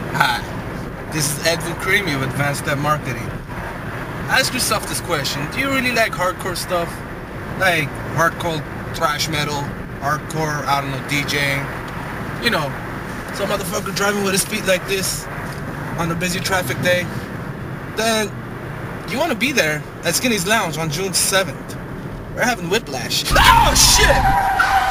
Hi, this is Edwin Creamy of Advanced Step Marketing. Ask yourself this question: do you really like hardcore stuff? Like hardcore thrash metal, hardcore, I don't know, DJing? You know, some motherfucker driving with his feet like this on a busy traffic day? Then you want to be there at Skinny's Lounge on June 7th. We're having Whiplash. Oh shit!